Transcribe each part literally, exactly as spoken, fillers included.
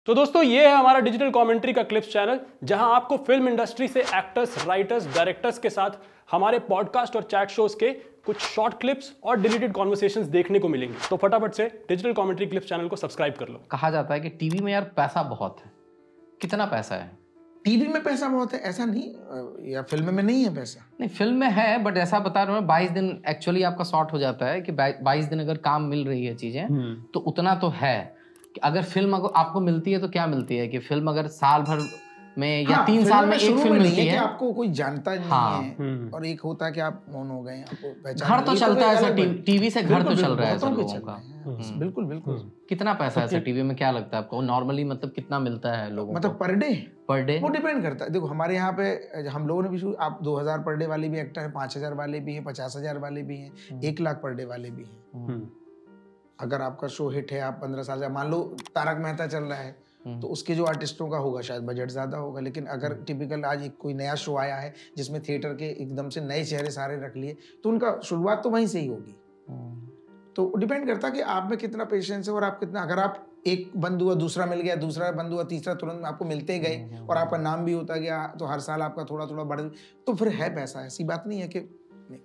तो दोस्तों ये है हमारा डिजिटल कमेंट्री का क्लिप्स चैनल, जहां आपको फिल्म इंडस्ट्री से एक्टर्स, राइटर्स, डायरेक्टर्स के साथ हमारे पॉडकास्ट और चैट शोज के कुछ शॉर्ट क्लिप्स और डिलीटेड कॉन्वर्सेशंस देखने को मिलेंगे। तो फटाफट से डिजिटल कमेंट्री क्लिप्स चैनल को सब्सक्राइब कर लो। कहा जाता है कि टीवी में यार पैसा बहुत है, कितना पैसा है? टीवी में पैसा बहुत है ऐसा नहीं, या फिल्म में नहीं है पैसा? नहीं, फिल्म में है, बट ऐसा बता रहा हूँ बाईस दिन एक्चुअली आपका शॉर्ट हो जाता है कि बाईस दिन अगर काम मिल रही है चीजें तो उतना तो है। कि अगर फिल्म अगर आपको मिलती है तो क्या मिलती है कि फिल्म अगर साल भर में या हाँ, तीन साल में एक फिल्म मिलती है कि आपको कोई जानता नहीं हाँ, है, और एक होता है कि आप मौन हो गए, आपको पहचान घर तो चलता है ऐसा, टीवी से घर तो चल रहा है ऐसा लोगों का। बिल्कुल बिल्कुल। कितना पैसा है टीवी में, क्या लगता है आपको नॉर्मली, मतलब कितना मिलता है लोगों को? मतलब पर डे पर डे वो डिपेंड करता है। देखो हमारे यहाँ पे हम लोगों ने भी, आप दो हजार पर डे वाले भी एक्टर हैं, पांच हजार वाले भी हैं, पचास हजार वाले भी हैं, एक लाख पर डे वाले भी हैं। अगर आपका शो हिट है, आप पंद्रह साल, मान लो तारक मेहता चल रहा है तो उसके जो आर्टिस्टों का होगा शायद बजट ज्यादा होगा, लेकिन अगर टिपिकल आज एक कोई नया शो आया है जिसमें थिएटर के एकदम से नए चेहरे सारे रख लिए तो उनका शुरुआत तो वहीं से ही होगी। तो डिपेंड करता है कि आप में कितना पेशेंस है और आप कितना, अगर आप एक बंद हुआ दूसरा मिल गया, दूसरा बंद हुआ तीसरा, तुरंत आपको मिलते गए और आपका नाम भी होता गया तो हर साल आपका थोड़ा थोड़ा बढ़, तो फिर है पैसा। ऐसी बात नहीं है कि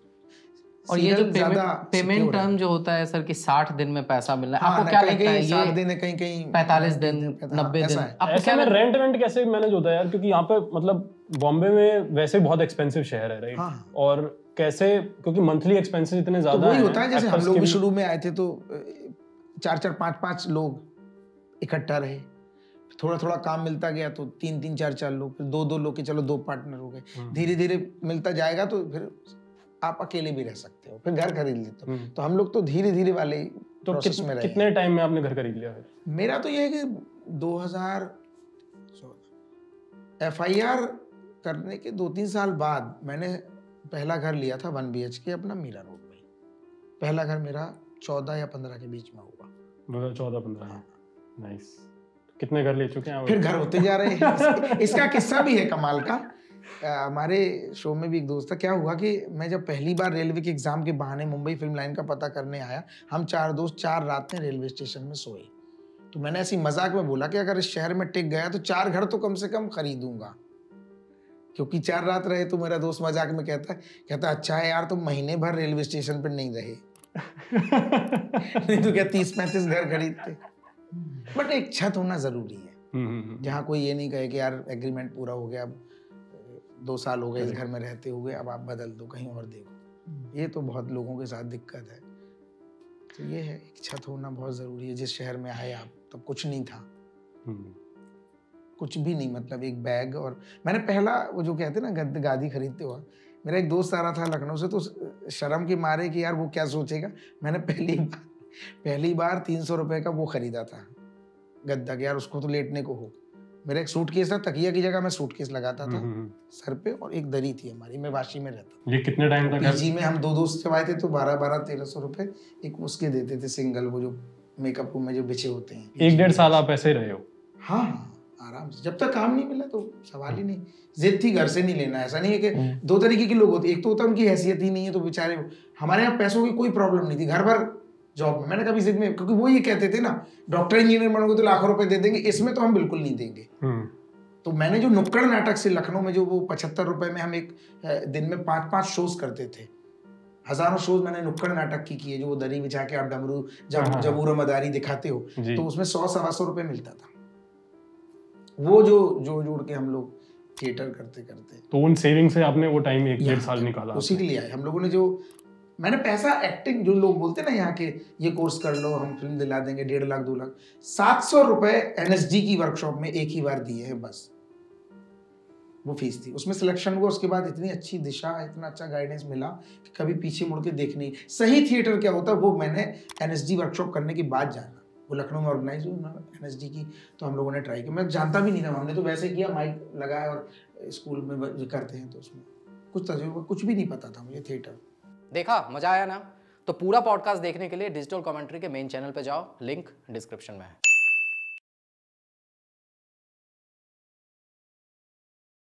और ये जो पेमेंट पेमेंट टर्म जो होता है सर कि साठ दिन में पैसा मिलना है, हाँ, आपको क्या लगता है? साठ दिन है, कहीं कहीं पैंतालीस दिन, नब्बे दिन। ऐसे में रेंट रेंट कैसे मैनेज होता है यार? क्योंकि यहाँ पे मतलब बॉम्बे में वैसे बहुत एक्सपेंसिव शहर है, राइट? हाँ। और कैसे, क्योंकि मंथली एक्सपेंसेस इतने ज्यादा तो वही होता है, जैसे हम लोग भी शुरू में आए थे तो चार चार पांच पांच लोग इकट्ठा रहे, थोड़ा थोड़ा काम मिलता गया तो तीन तीन चार चार लोग, फिर दो दो लोग के चलो दो पार्टनर हो गए, धीरे धीरे मिलता जाएगा तो फिर आप अकेले भी रह सकते हो, फिर घर खरीद लेते हो। तो हम लोग तो धीरे धीरे वाले तो प्रोसेस कित, में रहे। कितने टाइम में आपने घर खरीद लिया फिर? मेरा तो ये है कि दो हज़ार एफ आई आर करने के दो तीन साल बाद मैंने पहला घर लिया था वन बी एच के अपना मीरा रोड में। पहला घर मेरा चौदह या पंद्रह के बीच में हुआ। चौदह पंद्रह। नाइस। कितने घर ले चुके हैं? फिर घर होते जा रहे हैं। इसका किस्सा भी है कमाल का। हमारे शो में भी एक दोस्त था। क्या हुआ कि मैं जब पहली बार रेलवे के एग्जाम के बहाने मुंबई फिल्म लाइन का पता करने आया, हम चार दोस्त चार रात में रेलवे स्टेशन में सोए। तो मैंने ऐसी मजाक में बोला कि अगर इस शहर में टिक गया तो चार घर तो कम से कम खरीदूंगा, क्योंकि चार रात रहे। तो मेरा दोस्त मजाक में कहता है कहता अच्छा है यार, तुम महीने भर रेलवे स्टेशन पर नहीं रहे। नहीं तो क्या तीस पैंतीस घर खरीदते। बट एक छत होना जरूरी है, जहाँ कोई ये नहीं कहे कि यार एग्रीमेंट पूरा हो गया, अब दो साल हो गए इस घर में रहते हुए, अब आप बदल दो कहीं और देखो। ये तो बहुत लोगों के साथ दिक्कत है। तो ये है, एक छत होना बहुत जरूरी है। जिस शहर में आए आप तब तो कुछ नहीं था, कुछ भी नहीं, मतलब एक बैग। और मैंने पहला वो जो कहते हैं ना गादी खरीदते हुआ, मेरा एक दोस्त आ रहा था लखनऊ से, तो शर्म के मारे कि यार वो क्या सोचेगा, मैंने पहली बार पहली बार तीन सौ रुपए का वो खरीदा था गद्दा, कि यार उसको तो लेटने को हो। मेरा एक सूटकेस था, तकिया की जगह मैं सूटकेस लगाता था सर पे, और एक दरी थी हमारी, मैं वाशी में रहता। ये कितने टाइम तक? पीजी में हम दो दोस्त जब आए थे तो बारह बारह तेरह सौ रुपए एक उसके देते थे, सिंगल, वो जो मेकअप रूम में जो बिछे होते हैं। एक डेढ़ साल आप ऐसे ही रहे हो? हाँ आराम से, जब तक काम नहीं मिला तो सवाल ही नहीं। जिद थी घर से नहीं लेना। ऐसा नहीं है कि दो तरीके के लोग होते, एक तो होता है उनकी हैसियत ही नहीं है तो बेचारे। हमारे यहाँ पैसों की कोई प्रॉब्लम नहीं थी, घर भर जॉब में। मैंने कभी जिद में, क्योंकि वो ये कहते थे ना डॉक्टर इंजीनियर बनोगे तो लाखों रुपए दे देंगे, इसमें तो हम बिल्कुल नहीं देंगे। तो मैंने जो नुक्कड़ नाटक से लखनऊ में जो वो पचहत्तर रुपए में हम एक दिन में पांच पांच शोज करते थे, हजारों शोज मैंने नुक्कड़ नाटक की किए, जो वो दरी बिछा के आप डमरू जब जबूर मदारी दिखाते हो, तो उसमें सौ सवा सौ रुपए मिलता था। वो जो जोड़ जोड़ के हम लोग थिएटर करते करते, तो उन सेविंग से आपने वो टाइम एक डेढ़ साल निकाला? उसी के लिए आए हम लोगों ने। जो मैंने पैसा एक्टिंग, जो लोग बोलते ना यहाँ के ये कोर्स कर लो हम फिल्म दिला देंगे, डेढ़ लाख दो लाख, सात सौ रुपए एन एस डी की वर्कशॉप में एक ही बार दिए हैं बस। वो फीस थी, उसमें सिलेक्शन हुआ, उसके बाद इतनी अच्छी दिशा, इतना अच्छा गाइडेंस मिला कि कभी पीछे मुड़ के देखने। सही थिएटर क्या होता है वो मैंने एन एस डी वर्कशॉप करने के बाद जाना। वो लखनऊ में ऑर्गेनाइज हुई एन एस डी की, तो हम लोगों ने ट्राई किया। मैं जानता भी नहीं था, हमने तो वैसे किया, माइक लगाया और स्कूल में करते हैं तो उसमें कुछ तजुर्बा, कुछ भी नहीं पता था मुझे थिएटर। देखा, मजा आया ना? तो पूरा पॉडकास्ट देखने के लिए डिजिटल कमेंट्री के मेन चैनल पे जाओ, लिंक डिस्क्रिप्शन में है।